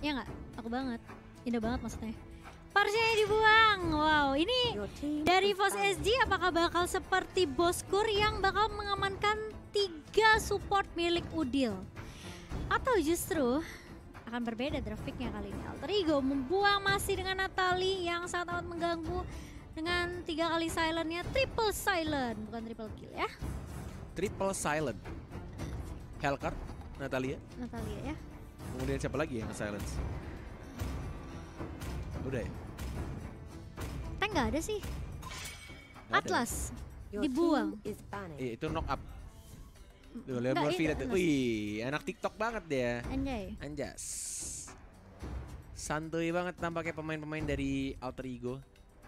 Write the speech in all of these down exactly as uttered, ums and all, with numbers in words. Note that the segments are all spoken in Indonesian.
Ya nggak? Aku banget. Indah banget maksudnya. Parsianya dibuang. Wow, ini dari Evos S G apakah bakal seperti Boskur yang bakal mengamankan tiga support milik Udil? Atau justru akan berbeda grafiknya kali ini. Alter Ego membuang masih dengan Natalie yang sangat amat mengganggu dengan tiga kali silentnya, triple silent, bukan triple kill ya. Triple silent. Hellcard, Natalia. Natalia ya. Kemudian siapa lagi yang silence? Udah ya? Tank nggak ada sih. Nggak ada. Atlas dibuang. Eh, itu knock up. Tuh, lihat Nggak, Morphe ini lihat. Atlas. Wih, anak TikTok banget dia. Anjay. Anjas. Santuy banget tampaknya pemain-pemain dari Alter Ego.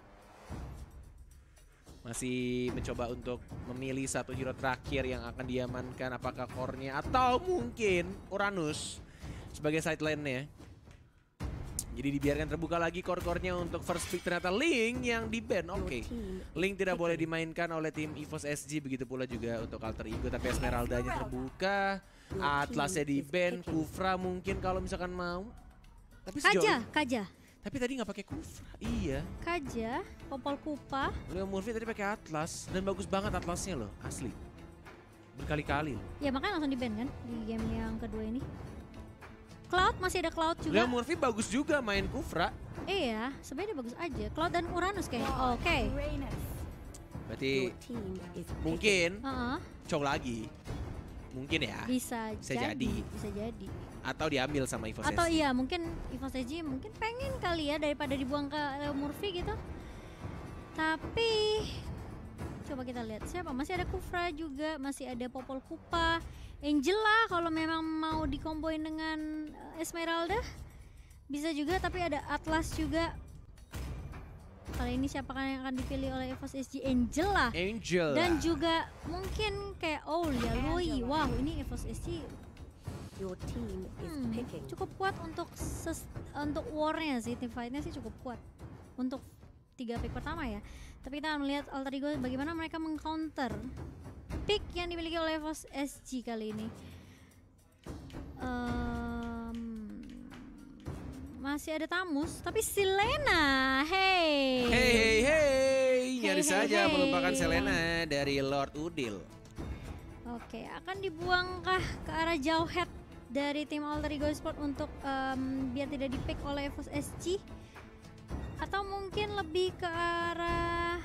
Masih mencoba untuk memilih satu hero terakhir yang akan diamankan. Apakah core-nya atau mungkin Uranus sebagai sideline-nya. Jadi dibiarkan terbuka lagi core-core-nya untuk first pick. Ternyata Link yang di-ban. Oke. Okay. Link tidak boleh dimainkan oleh tim Evos S G. Begitu pula juga untuk Alter Ego. Tapi Esmeralda-nya terbuka. Atlasnya di-ban. Kufra mungkin kalau misalkan mau. Tapi sejauh Kaja, ini- Kaja. Tapi tadi nggak pakai Kufra. Iya. Kaja, Popol Kupa. Leo Murphy tadi pakai Atlas. Dan bagus banget Atlasnya loh. Asli. Berkali-kali. Ya makanya langsung di-ban kan di game yang kedua ini. Cloud, masih ada Cloud juga. Leo Murphy bagus juga main Kufra. Iya, sebenarnya bagus aja. Cloud dan Uranus kayaknya. Oke. Berarti mungkin Heeh, Chow lagi. Mungkin ya. bisa, Bisa jadi. jadi. Bisa jadi. Atau diambil sama Evos Atau S G. iya, mungkin Evos S G mungkin pengen kali ya daripada dibuang ke Leo Murphy gitu. Tapi coba kita lihat siapa. Masih ada Kufra juga, masih ada Popol Kupa. Angela kalau memang mau dikomboin dengan uh, Esmeralda bisa juga, tapi ada Atlas juga. Kali ini siapa yang akan dipilih oleh Evos S G? Angela. Angel. Dan juga mungkin kayak oh ya Loi. Wow, ini Evos S G hmm, cukup kuat untuk ses, untuk war-nya sih, team fight-nya sih cukup kuat untuk tiga pick pertama ya. Tapi kita akan melihat Alter Ego bagaimana mereka meng-counter pick yang dimiliki oleh Evos S G kali ini. Um, masih ada Tamus, tapi Selena, hey. Hey hey hey, nyari hey, saja hey. melupakan Selena dari Lord Udil. Oke, akan dibuangkah ke arah jauh head dari tim Alter Ego Sport untuk um, biar tidak di-pick oleh Evos S G? Atau mungkin lebih ke arah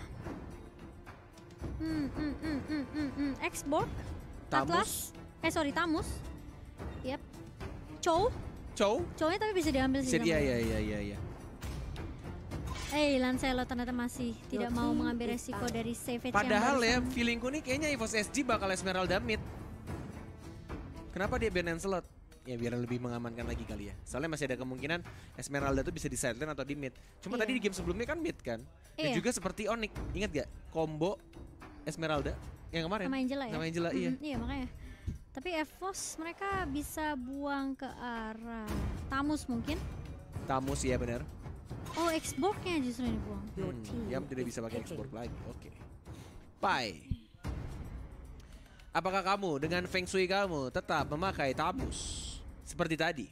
hmm, hmm, hmm, hmm, hmm, hmm. X-Borg? Atlas? Eh sorry, Tamus. Yep. Chow? Chow? Chow-nya tapi bisa diambil sih. Iya sama iya dia. iya iya iya. Eh, Lancelot ternyata masih tidak mau mengambil resiko dari Savage Padahal ya, yang barusan. feelingku nih kayaknya Evos S G bakal Esmeralda mid. Kenapa dia ban Lancelot? Ya biar lebih mengamankan lagi kali ya. Soalnya masih ada kemungkinan Esmeralda tuh bisa di sideline atau di mid. Cuma Iya. tadi di game sebelumnya kan mid kan. Dan Iya. juga seperti Onyx, ingat gak? Combo Esmeralda yang kemarin. Sama Angela ya? Sama Angela, iya. Mm, iya makanya. Tapi Evos mereka bisa buang ke arah Tamus mungkin. Tamus ya benar. Oh, X-Borg-nya justru yang dibuang. Hmm, yang tidak bisa pakai export lagi. Oke. Pai. Apakah kamu dengan feng shui kamu tetap memakai Tamus seperti tadi?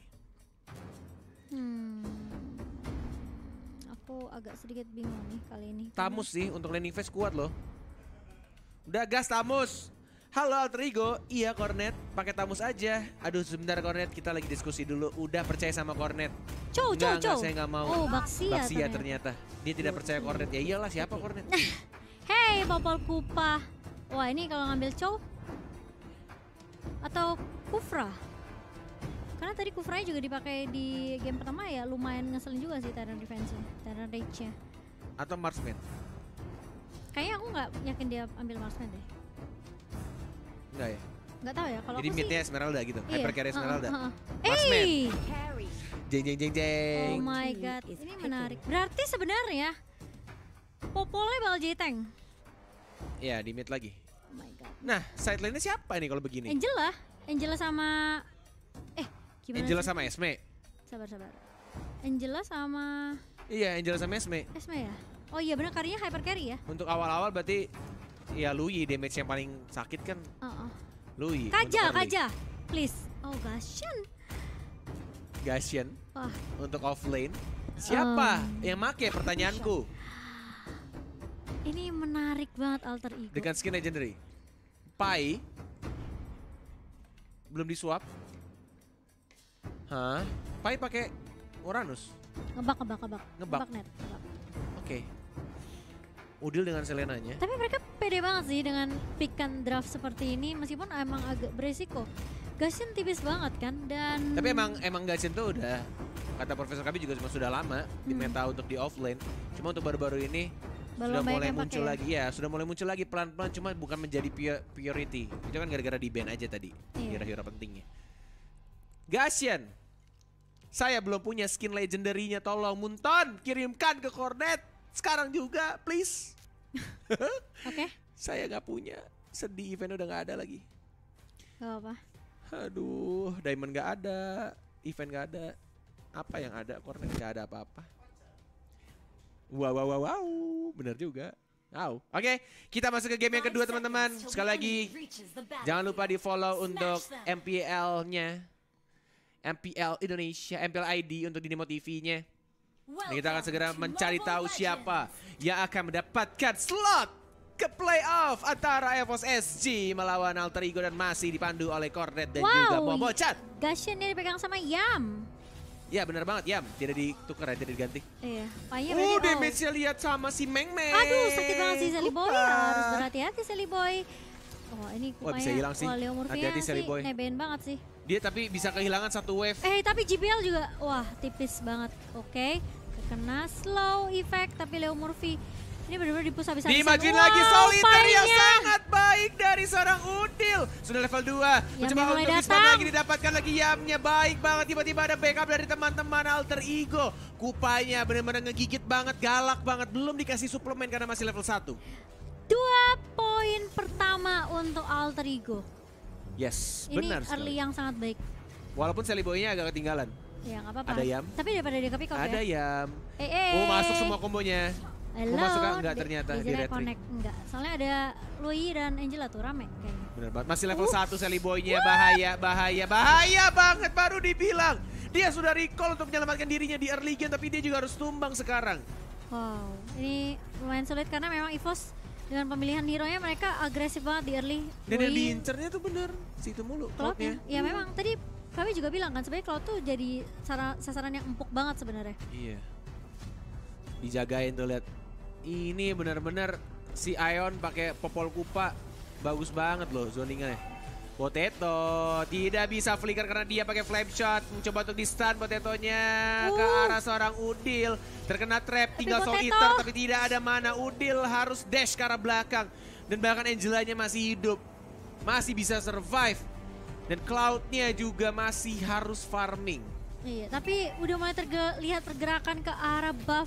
Hmm. Aku agak sedikit bingung nih kali ini. Tamus sih untuk laning phase kuat loh. Udah gas Tamus. Halo Alter Ego, iya Cornet, pakai Tamus aja. Aduh sebentar Cornet, kita lagi diskusi dulu. Udah percaya sama Cornet? Cow, Enggak, cow, enggak, cow. saya nggak mau. Oh, Baxia, Baxia ternyata. Dia tidak percaya Cornet. Ya iyalah siapa Cornet? Hey, Popol Kupa. Wah, ini kalau ngambil Chow atau Kufra. Karena tadi Kufranya juga dipakai di game pertama ya, lumayan ngeselin juga sih Tyrant defense-nya, Tyrant rage-nya. Atau Marksman? Kayaknya aku nggak yakin dia ambil Marksman deh. Enggak ya? Nggak tahu ya, kalau Jadi aku midnya sih. Esmeralda gitu, Iya, Hyper Carry Esmeralda. uh, uh, uh. Marksman. Hey! Jeng jeng jeng jeng. Oh my god, ini menarik. Berarti sebenarnya Popolnya bakal jadi tank. Ya di mid lagi. Oh my god. Nah sideline-nya siapa nih kalau begini? Angela, Angela sama eh gimana? Angela sih? sama Esme. Sabar sabar. Angela sama Iya Angela sama Esme. Esme ya? Oh iya benar, karyanya hyper carry ya? Untuk awal-awal berarti ya Lui damage yang paling sakit kan Oh, oh. Lui. Kaja, untuk early. Kaja, please. Oh gashan. Gashen Wah. untuk offlane. Siapa Um, yang make pertanyaanku? Ini menarik banget alter ego. Dengan skin legendary. Pai belum disuap. Hah? Pai pakai Uranus. Ngebak, ngebak, ngebak. Ngebak. net. Ngebak. Oke. Udil dengan Selenanya. Tapi mereka pede banget sih dengan pick and draft seperti ini meskipun emang agak beresiko. Gashen tipis banget kan dan Tapi emang emang Gashen tuh udah kata Profesor Kabi juga sudah lama di Hmm. meta untuk di offlane. Cuma untuk baru-baru ini Belum sudah banyak mulai yang muncul pakai ya? lagi ya, sudah mulai muncul lagi pelan-pelan cuma bukan menjadi pio- priority. Itu kan gara-gara di ban aja tadi. Iya. Hero-hero pentingnya. Gashen. Saya belum punya skin legendary-nya, tolong Munton kirimkan ke Cornet sekarang juga please. Oke, Saya nggak punya. Sedih, event udah nggak ada lagi. gak apa-apa. Aduh, diamond nggak ada, event nggak ada. Apa yang ada? Cornet nggak ada apa-apa. Wow, wow, wow, wow, bener juga. Wow. Oke, kita masuk ke game yang kedua teman-teman. Sekali lagi, jangan lupa di follow untuk M P L-nya, M P L Indonesia, M P L I D untuk Dinamo T V-nya. Dan kita akan segera mencari tahu siapa yang akan mendapatkan slot ke playoff antara EVOS S G melawan Alter Ego dan masih dipandu oleh Cornet dan Wow, juga Momochan. Gashen ini dipegang sama Yam. Ya benar banget Yam, tidak ditukar ya, tidak diganti. Iya, Painya Oh, berarti oh. damage-nya lihat sama si Meng Meng. Aduh, sakit banget sih Sally Boy. Kupa. Harus berhati-hati Sally Boy. Oh, ini Wah, kupanya. bisa hilang sih. Wah, Leo Murphy Hati-hati, sih Sally Boy. nebein banget sih. Dia tapi bisa kehilangan satu wave. Eh, tapi J B L juga, wah tipis banget. Oke, kena slow effect, tapi Leo Murphy ini benar-benar dipus habis-habisan. Dimajuin Wow, lagi Solitaire yang Painya. sangat baik dari seorang Udil. Sudah level dua. Yamnya Mencoba mulai untuk dispan datang. lagi, didapatkan lagi Yamnya. Baik banget, tiba-tiba ada backup dari teman-teman Alter Ego. Kupanya benar-benar ngegigit banget, galak banget. Belum dikasih suplemen karena masih level satu. Dua poin pertama untuk Alter Ego. Yes, Ini benar early sekali. yang sangat baik. Walaupun Sally Boy-nya agak ketinggalan. Ya nggak apa-apa. Ada Yam. Tapi daripada dia kepick Ada ya. Yam. Eh, eh. Oh, masuk semua kombonya. Hello. masuk nggak? Nggak Di- ternyata, di di Zera retry. connect enggak. Soalnya ada Lui dan Angela tuh rame kayaknya. Bener banget, masih level satu Sally Boy-nya. Bahaya, bahaya, bahaya banget baru dibilang. Dia sudah recall untuk menyelamatkan dirinya di early game, tapi dia juga harus tumbang sekarang. Wow, ini lumayan sulit karena memang EVOS dengan pemilihan hero-nya mereka agresif banget di early. Dan yang Lui, diincernya tuh bener, situ mulu Cloud-nya. Cloud-nya. Ya memang tadi kami juga bilang kan sebenarnya Cloud tuh jadi sara- sasaran yang empuk banget sebenarnya. Iya. Dijagain tuh lihat. Ini bener-bener si Ion pakai popol kupa. Bagus banget loh zoningnya. Potato tidak bisa flicker karena dia pakai flame shot. Mencoba untuk di stun Potatonya ke Uh. arah seorang Udil. Terkena trap, tinggal Soul Potato. Eater tapi tidak ada mana. Udil harus dash ke arah belakang. Dan bahkan Angelanya masih hidup. Masih bisa survive. Dan Cloud-nya juga masih harus farming. Iya, tapi udah mulai terlihat pergerakan ke arah buff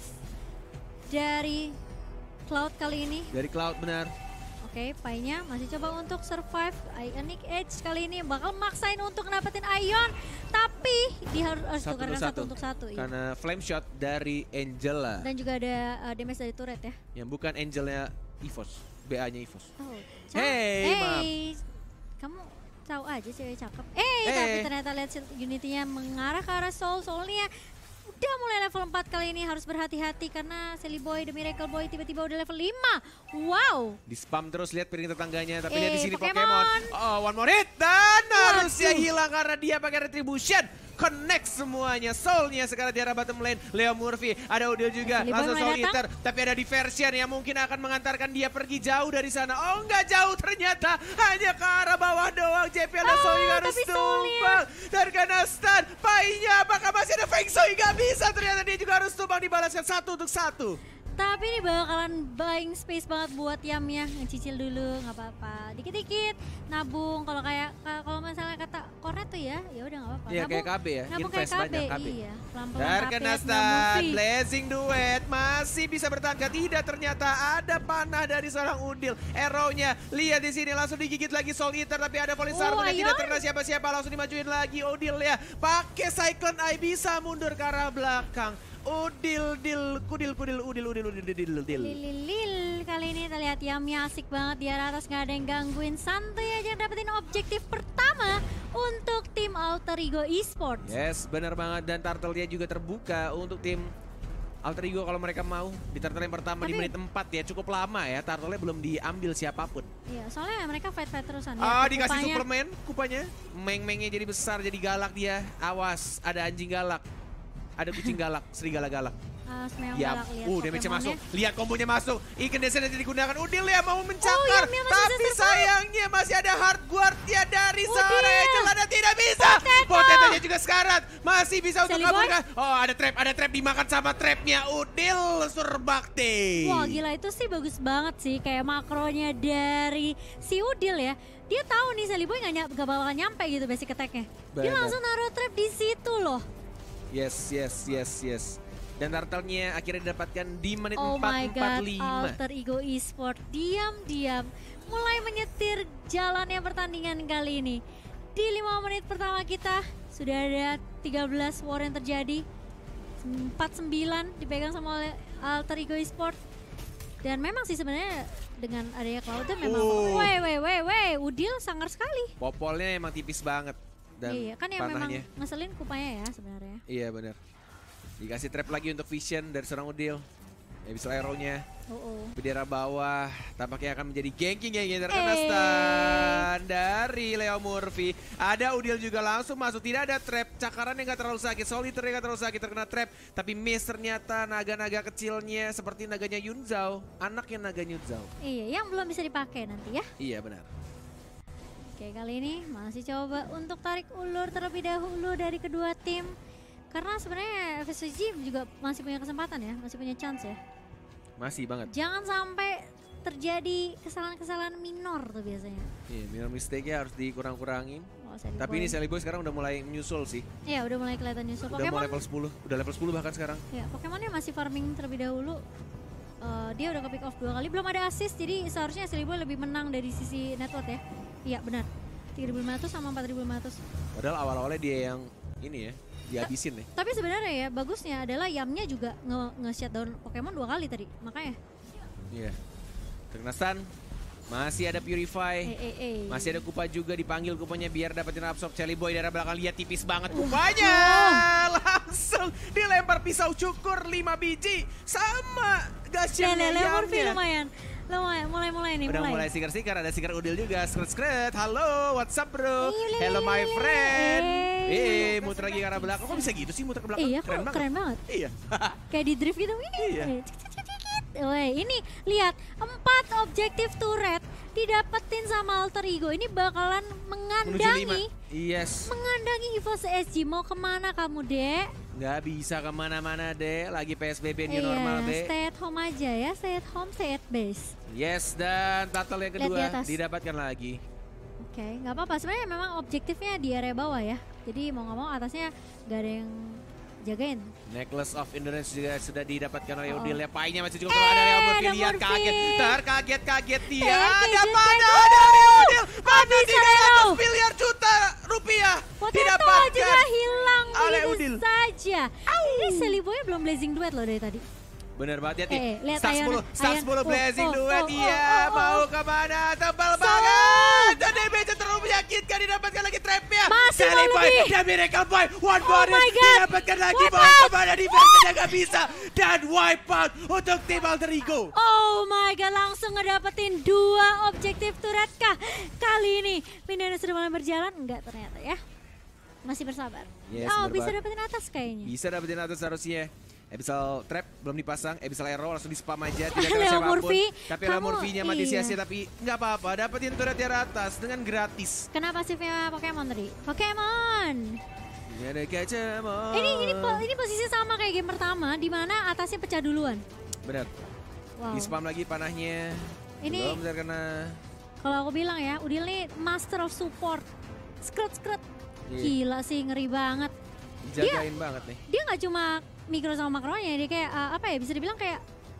dari Cloud kali ini. Dari Cloud benar. Oke, Painya masih coba untuk survive. Ionic Edge kali ini bakal maksain untuk dapetin Ion. Tapi dia harus Satu tukarkan untuk satu satu. untuk satu. Iya. Karena flame shot dari Angela. Dan juga ada uh, damage dari turret ya. Yang bukan Angelnya EVOS. B A-nya EVOS. Oh, Hey, maaf. Kamu tahu aja cewek cakep. Eh, Eh. tapi ternyata lihat shield unity-nya mengarah ke arah Soul. Soulnya udah mulai level empat kali ini harus berhati-hati karena Sally Boy, The Miracle Boy tiba-tiba udah level lima. Wow. Di spam terus lihat piring tetangganya. Tapi Eh, lihat di sini Pokemon. Pokemon. Oh, one more hit. Dan harusnya Waduh. hilang karena dia pakai retribution. Connect semuanya. Soulnya sekarang di arah bottom lane. Leo Murphy. Ada Udil juga. Sally Boy Langsung mulai Soul datang. Eater. Tapi ada diversion yang mungkin akan mengantarkan dia pergi jauh dari sana. Oh, nggak jauh ternyata. Hanya ke arah bawah doang. J P L dan Oh, Soul juga harus tapi Soulnya. tumbang. Dan kena stun. Painya apakah masih ada Feng Shui? Nggak bisa. Ternyata dia juga harus tumbang, dibalaskan satu untuk satu. Tapi ini bakalan buying space banget buat Yam ya, ngecicil dulu nggak apa-apa, dikit-dikit nabung. Kalau kayak kalau misalnya kata Cornet tuh ya, ya udah nggak apa-apa. Iya, kayak K B ya, nabung kayak invest K B, banyak K B. iya. Pelan-pelan Terkena K B, stun, Blazing Duet masih bisa bertahan. Tidak, ternyata ada panah dari seorang Udil. Arrow-nya, lihat di sini langsung digigit lagi Soul Eater, tapi ada Polisar Oh, yang tidak Ion. terkena siapa-siapa, langsung dimajuin lagi Udil ya. Pakai Cyclone Eye bisa mundur ke arah belakang. Udil, dil, kudil, kudil, udil, udil, udil, udil, udil. Lililil, kali ini terlihat Yamnya asik banget di arah atas, nggak ada yang gangguin, santai aja dapetin objektif pertama untuk tim Alter Ego Esports. Yes, benar banget. Dan Turtle-nya juga terbuka untuk tim Alter Ego kalau mereka mau. Di turtle yang pertama Tapi, di menit empat ya, cukup lama ya. Turtle-nya belum diambil siapapun. Iya, soalnya mereka fight-fight terusan. Ah, ya, dikasih kupanya. Superman kupanya. Meng-mengnya jadi besar, jadi galak dia. Awas, ada anjing galak. Ada kucing galak, serigala galak. Uh, Ya, uh, damage-nya masuk. Lihat kombonya masuk. Ikan desa yang digunakan. Udil ya mau Oh, mencakar. Yamnya masih Tapi bisa sayangnya masih ada hard guard-nya dari Udil. seorang Celana tidak bisa. Potato. Potetonya juga sekarat. Masih bisa untuk Sally Boy. kabulkan. Oh, ada trap, ada trap dimakan sama trapnya Udil Surbakti. Wah gila itu sih bagus banget sih. Kayak makronya dari si Udil ya. Dia tahu nih Sally Boy gak, ny- gak bakalan nyampe gitu basic attack-nya. Dia Benar. langsung naruh trap di situ loh. Yes, yes, yes, yes. Dan turtle-nya akhirnya didapatkan di menit Oh my empat empat god, lima. Alter Ego Esports diam-diam mulai menyetir jalannya pertandingan kali ini. Di lima menit pertama kita sudah ada tiga belas war yang terjadi. empat sembilan dipegang sama oleh Alter Ego Esports. Dan memang sih sebenarnya dengan adanya Cloud memang Oh. weh weh weh weh Udil sangar sekali. Popolnya emang tipis banget. Dan Iya, kan yang memang panahnya. ngeselin kupanya ya sebenarnya. Iya benar. Dikasih trap lagi untuk Vision dari seorang Udil. Habis arrow-nya. Oh, oh. Bendera bawah. Tampaknya akan menjadi ganking yang ingin terkena Eh. stun dari Leo Murphy. Ada Udil juga langsung masuk. Tidak ada trap. Cakaran yang gak terlalu sakit. Solitaire yang gak terlalu sakit terkena trap. Tapi miss ternyata naga-naga kecilnya. Seperti naganya Yunzao. Anaknya naga Yunzao. Iya, yang belum bisa dipakai nanti ya. Iya benar. Oke, kali ini masih coba untuk tarik ulur terlebih dahulu dari kedua tim. Karena sebenarnya F S G juga masih punya kesempatan ya, masih punya chance ya. Masih banget. Jangan sampai terjadi kesalahan-kesalahan minor tuh biasanya. Iya, minor mistake-nya harus dikurang-kurangin. Oh, Sally Tapi Boy. ini Sally Boy sekarang udah mulai menyusul sih. Iya, udah mulai kelihatan nyusul Udah Pokemon. mau level sepuluh. Udah level sepuluh bahkan sekarang. Ya, Pokemonnya masih farming terlebih dahulu. Eh, dia udah ke pick off dua kali, belum ada assist, jadi seharusnya Sally Boy lebih menang dari sisi network ya. Iya, benar. tiga ribu lima ratus sama empat ribu lima ratus. Padahal awal-awalnya dia yang ini ya, dihabisin nih. Tapi sebenarnya ya bagusnya adalah Yamnya juga nge, nge shutdown Pokemon dua kali tadi, makanya. Iya. Terkena stun. Masih ada Purify. Eh, eh, eh. Masih ada Kupa juga dipanggil Kupanya biar dapetin absorb. Sally Boy dari belakang lihat tipis banget Kupanya. Oh. Langsung dilempar pisau cukur lima biji sama gasnya Lele Murphy Yamnya. lumayan. Lumayan, mulai-mulai nih, Udah mulai mulai. siker-siker, ada siker Udil juga. Skret-skret, halo, what's up bro? Lele, Hello my lele, friend. eh. Eh, muter lagi ke arah belakang. Kok bisa gitu sih muter ke belakang? Iya, kok keren banget. Iya. Kayak di drift gitu. Iya. Woi, ini lihat empat objektif turret didapetin sama Alter Ego. Ini bakalan Menuju lima. mengandangi Yes. mengandangi EVOS S G. Mau kemana kamu, Dek? Nggak bisa kemana-mana deh, lagi P S B B new Iya, normal deh. stay at home aja ya, stay at home, stay at base. Yes, dan turtle yang Lihat kedua di atas. didapatkan lagi. Oke, nggak apa-apa. Sebenarnya memang objektifnya di area bawah ya. Jadi mau nggak mau atasnya nggak ada yang jagain. Necklace of Endurance juga sudah didapatkan oleh Oh. Udil ya. Painya masih cukup Eh, ada Leo Murphy. ada Lihat Murphy. kaget, terkaget-kaget dia. Eh, Ada kejut, pada kejut. dari Udil. Pada Habis tiga ratus Leo. miliar juta rupiah Potato didapatkan juga hilang oleh begitu Udil. saja. Ini Sally Boy belum blazing duet loh dari tadi. Bener banget ya, Eh, lihat Star Ayan, sepuluh, Star Ayan. sepuluh Oh, blazing oh, duet oh, dia oh, oh, mau oh. kemana? Tebal So- banget. Dan damage terlalu menyakitkan didapatkan lagi trapnya. Masih Sally mau Boy lebih. dan Miracle Boy one Oh body my God. didapatkan lagi Wipe mau out. kemana defense-nya nggak bisa dan wipe out untuk tim Alter Ego. Oh my god, langsung ngedapetin dua objektif turret kah? Kali ini Mindana sudah mulai berjalan? Enggak ternyata ya. Masih bersabar. Yes, oh, bener bisa banget. dapetin atas kayaknya. Bisa dapetin atas harusnya. Abyssal Trap belum dipasang, Abyssal Arrow langsung di spam aja, tidak kena Leo siapapun. Murphy, Tapi Leo kamu- Murphy-nya mati iya. sia-sia, tapi nggak apa-apa, dapetin turret di atas dengan gratis. Kena pasifnya Pokemon tadi. Pokemon. Ini ada Gajamon. Ini ini po- ini posisi sama kayak game pertama di mana atasnya pecah duluan. Benar. Wow. Di spam lagi panahnya. Ini- Belum terkena. Kalau aku bilang ya, Udil nih master of support. Skret-skret. Iya. Gila sih, ngeri banget. Dijagain banget nih. Dia nggak cuma mikro sama makronya, dia kayak uh, apa ya, bisa dibilang kayak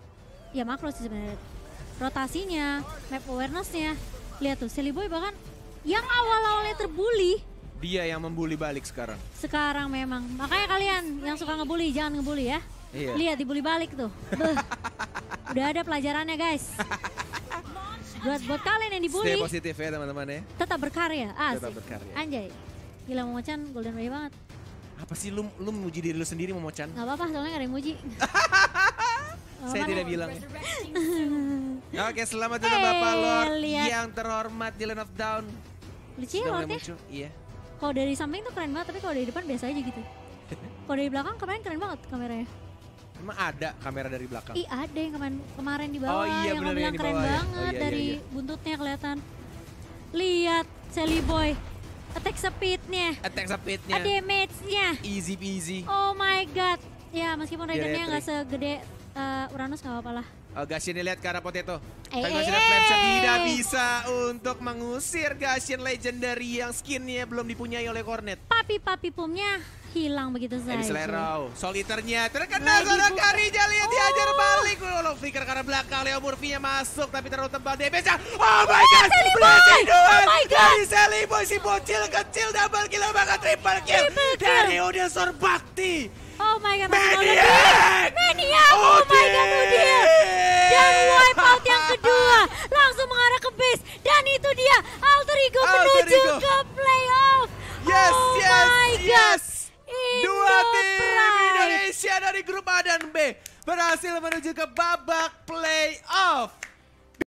ya makro sih sebenarnya. Rotasinya, map awareness-nya. Lihat tuh, Sally Boy bahkan yang awal-awalnya terbully Dia yang membuli balik sekarang. sekarang memang. Makanya kalian yang suka ngebully jangan ngebully ya. Iya. Lihat dibully balik tuh. Beuh. Udah ada pelajarannya guys. Buat buat kalian yang dibully Stay positif ya teman-teman ya. tetap berkarya. Asik. Tetap berkarya. Anjay. Gila Momochan golden way banget. Apa sih lu lu muji diri lu sendiri Momochan? Gak apa-apa soalnya gak ada yang muji. Saya Apa-apa. tidak bilang. Oke, selamat datang Bapak Eh, Lord lihat. yang terhormat di Land of Dawn. Lucu ya Sudah mulai Lordnya. muncul. Iya. Kalau dari samping tuh keren banget, tapi kalau dari depan biasa aja gitu. Kalau dari belakang kemarin keren banget kameranya. Emang ada kamera dari belakang? Ih ada yang kemarin, kemarin di bawah Oh iya, yang bener, lo bilang yang di keren bawah ya. banget Oh iya, dari iya, iya. buntutnya kelihatan. Lihat Sally Boy, attack speednya, Attack speednya. damage-nya. Easy peasy. Oh my god. Ya meskipun Dia Raidennya nggak retry. segede uh, Uranus nggak apa-apa lah. Oh, Gashian lihat ke arah Potato. Eh, Tapi eh, sudah Flame Shot eh. tidak bisa untuk mengusir Gashian Legendary yang skinnya belum dipunyai oleh Cornet. Papi-papi pumnya hilang begitu saja. Eddie Slerau, Soliternya terkena Lagi seorang bu- Karija, lihat Oh. diajar balik. Lalu flicker ke arah belakang, Leo Murphy-nya masuk tapi terlalu tebal damage-nya. Oh my god, Sally Boy! Blessing duel Oh my god! dari Sally Boy, si bocil kecil double kill bahkan triple kill Triple kill. dari Udil Sorbakti. Oh my god, masih mau lebih. Maniac! Maniac, oh my god Udil. Dan wipe out yang kedua langsung mengarah ke base. Dan itu dia Alter Ego Alter menuju Ego. ke playoff. Yes, oh yes, my god. yes. Indo Dua tim Pride. Indonesia dari grup A dan B berhasil menuju ke babak playoff.